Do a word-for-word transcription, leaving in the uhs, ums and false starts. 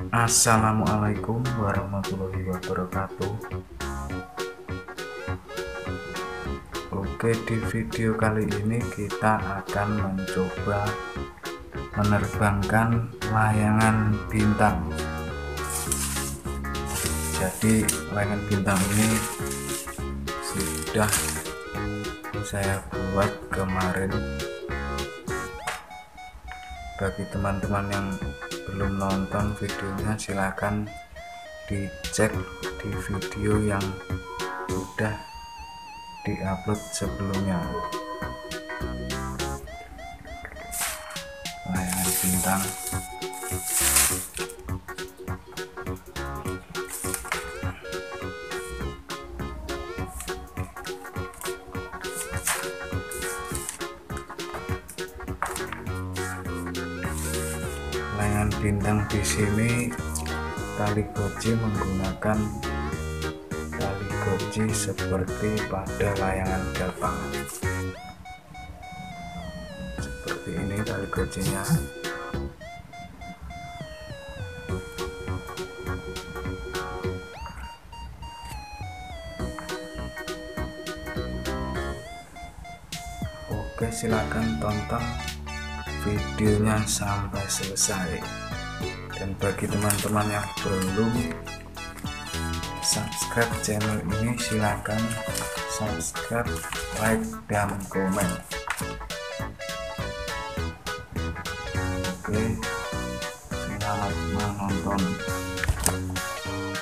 Assalamualaikum warahmatullahi wabarakatuh. Oke, di video kali ini kita akan mencoba menerbangkan layangan bintang. Jadi layangan bintang ini sudah saya buat kemarin. Bagi teman-teman yang belum nonton videonya, silahkan dicek di video yang sudah diupload sebelumnya. Layangan bintang layangan bintang di sini tali goji menggunakan tali goji seperti pada layangan terbang. Seperti ini tali gojinya. Oke, silakan tonton videonya sampai selesai. Dan bagi teman-teman yang belum subscribe channel ini, silakan subscribe, like, dan komen. Oke, selamat menonton.